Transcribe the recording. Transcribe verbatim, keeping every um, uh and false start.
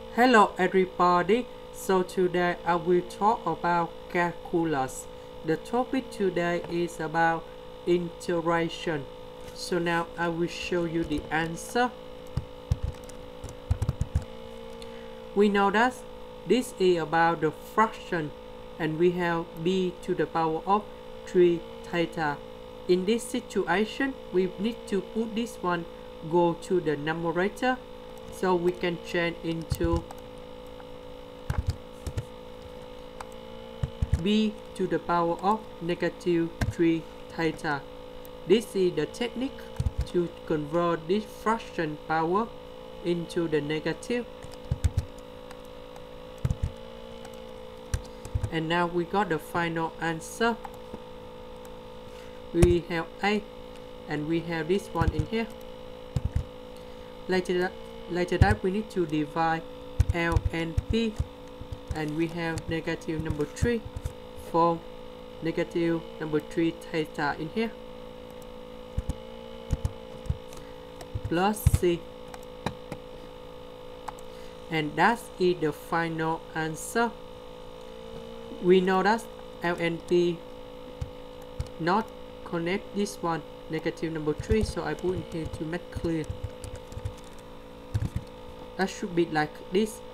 Hello everybody, so today I will talk about calculus. The topic today is about integration. So now I will show you the answer. We know that this is about the fraction and we have b to the power of three theta. In this situation, we need to put this one go to the numerator, so we can change into b to the power of negative three theta. This is the technique to convert this fraction power into the negative. And now we got the final answer. We have a and we have this one in here. Later that, later that we need to divide L and P, and we have negative number three for negative number three theta in here plus C, and that is the final answer. We know that L and P not connect this one negative number three, so I put in here to make clear. That should be like this.